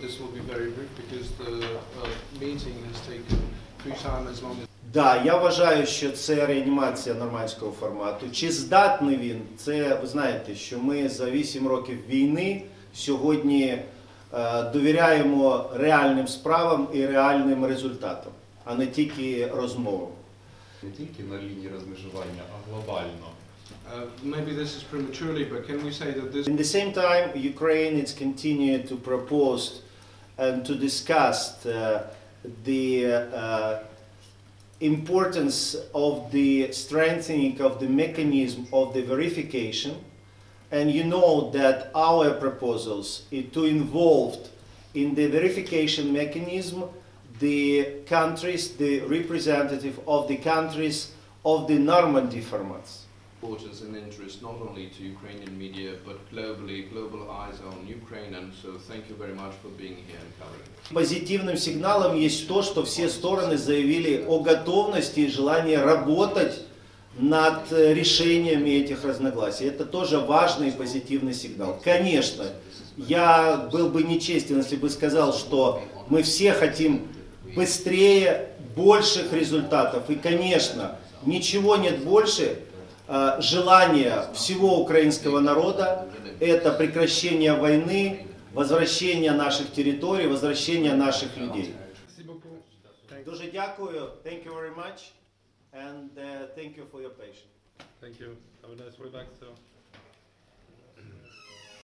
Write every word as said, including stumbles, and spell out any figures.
this will be very brief because the uh, meeting has taken three times as long as. Да, я вважаю, що це реанімація нормандського формату. Чи здатний він? Це, ви знаєте, що ми за вісім років війни сьогодні е, довіряємо реальним справам і реальним результатам, а не тільки розмовам. Не тільки на лінії розмежування, а глобально. Uh, maybe this is prematurely, but can we say that this? In the same time, Ukraine is continuing to propose and to discuss uh, the uh, importance of the strengthening of the mechanism of the verification. And you know that our proposals is to involve in the verification mechanism the countries, the representative of the countries of the Normandy formats. Supporters and interest not only to Ukrainian media but globally. Global eyes are on Ukraine, and so thank you very much for being here and covering it. Позитивным сигналом есть то, что все стороны заявили о готовности и желании работать над решениями этих разногласий. Это тоже важный и позитивный сигнал. Конечно, я был бы нечестен, если бы сказал, что мы все хотим быстрее, больших результатов. И, конечно, ничего нет больше желания всего украинского народа – это прекращение войны, возвращение наших территорий, возвращение наших людей. Дуже дякую. Thank you very much. And uh, thank you for your patience. Thank you. Have a nice way back. So.